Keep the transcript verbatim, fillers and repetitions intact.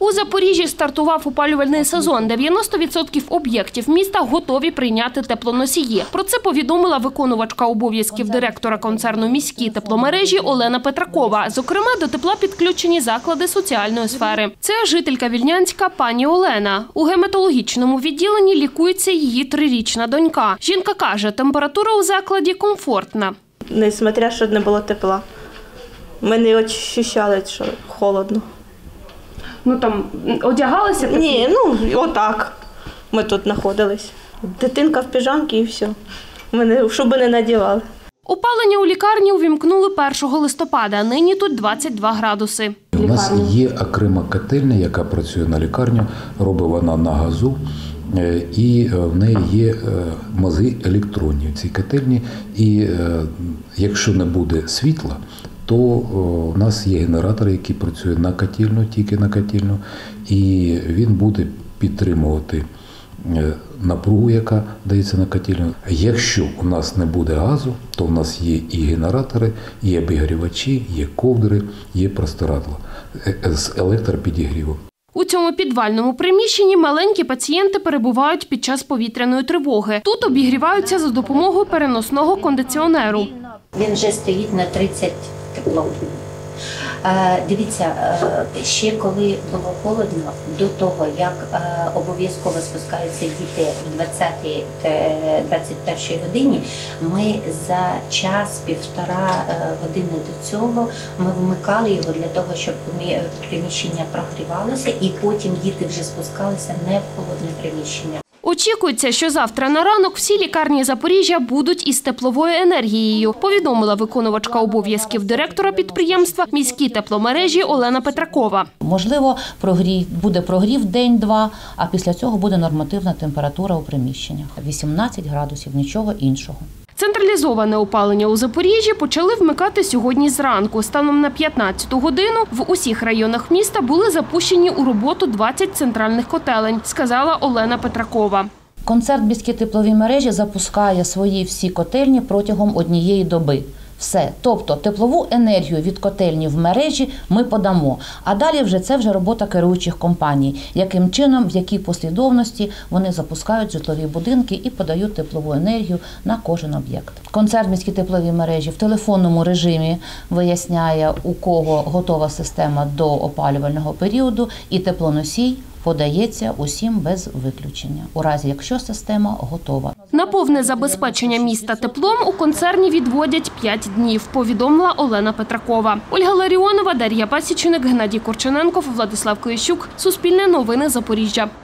У Запоріжжі стартував опалювальний сезон. дев'яносто відсотків об'єктів міста готові прийняти теплоносії. Про це повідомила виконувачка обов'язків директора концерну «Міські тепломережі» Олена Петракова. Зокрема, до тепла підключені заклади соціальної сфери. Це жителька Вільнянська пані Олена. У гематологічному відділенні лікується її трирічна донька. Жінка каже, температура у закладі комфортна. Несмотря, що не було тепла. Ми не відчували, що холодно. Ну там одягалися? Ні, ну отак. Ми тут знаходились. Дитинка в піжамці і все. Ми щоб не надівали. Опалення у лікарні увімкнули першого листопада. Нині тут двадцять два градуси. У нас є окрема котельня, яка працює на лікарню, робить вона на газу. І в неї є мозги електронні в цій котельні. І якщо не буде світла, то у нас є генератор, який працює на котельну, тільки на котельну, і він буде підтримувати напругу, яка дається на котельну. Якщо у нас не буде газу, то в нас є і генератори, є обігрівачі, є ковдри, є простирадла з електропідігрівом. У цьому підвальному приміщенні маленькі пацієнти перебувають під час повітряної тривоги. Тут обігріваються за допомогою переносного кондиціонеру. Він вже стоїть на тридцять тепло. Дивіться, ще коли було холодно, до того, як обов'язково спускаються діти в двадцятій - двадцять першій годині, ми за час-півтора години до цього ми вмикали його для того, щоб приміщення прогрівалося, і потім діти вже спускалися не в холодне приміщення. Очікується, що завтра на ранок всі лікарні Запоріжжя будуть із тепловою енергією, повідомила виконувачка обов'язків директора підприємства «Міські тепломережі» Олена Петракова. Можливо, прогрів, буде прогрів день-два, а після цього буде нормативна температура у приміщеннях. вісімнадцять градусів, нічого іншого. Централізоване опалення у Запоріжжі почали вмикати сьогодні зранку. Станом на п'ятнадцяту годину в усіх районах міста були запущені у роботу двадцять центральних котелень, сказала Олена Петракова. Концерн «Міські теплові мережі» запускає свої всі котельні протягом однієї доби. Все. Тобто теплову енергію від котельні в мережі ми подамо. А далі вже це вже робота керуючих компаній. Яким чином, в якій послідовності вони запускають житлові будинки і подають теплову енергію на кожен об'єкт. Концерн «Міські теплові мережі» в телефонному режимі виясняє, у кого готова система до опалювального періоду, і теплоносій подається усім без виключення, у разі якщо система готова. На повне забезпечення міста теплом у концерні відводять п'ять днів, повідомила Олена Петракова. Ольга Ларіонова, Дар'я Пасічник, Геннадій Корчененков, Владислав Коєщук. Суспільне новини Запоріжжя.